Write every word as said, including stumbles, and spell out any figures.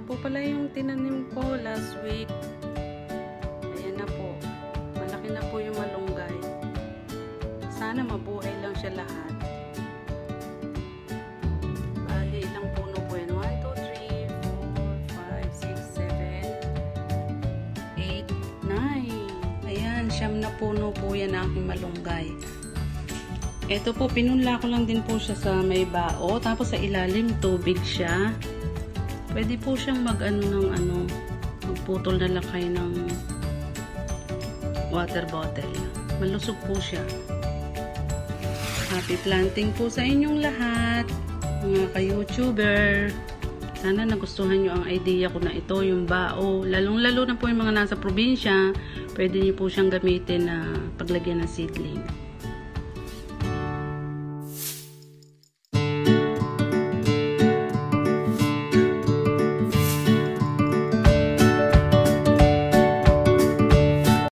po pala yung tinanim ko last week. Ayan na po. Malaki na po yung malunggay. Sana mabuhay lang siya lahat. Bali, ilang puno po yan? one, two, three, four, five, six, seven, eight, nine. Ayan, siyam na puno po yan ang aking malunggay. Ito po, pinunla ko lang din po siya sa may bao. Tapos sa ilalim, tubig siya. Pwede po siyang mag-ano ng ano, magputol na lang kayo ng water bottle. Malusog po siya. Happy planting po sa inyong lahat, mga ka-YouTuber. Sana nagustuhan nyo ang idea ko na ito, yung bao. Lalong-lalo na po yung mga nasa probinsya, pwede nyo po siyang gamitin na paglagyan ng seedling.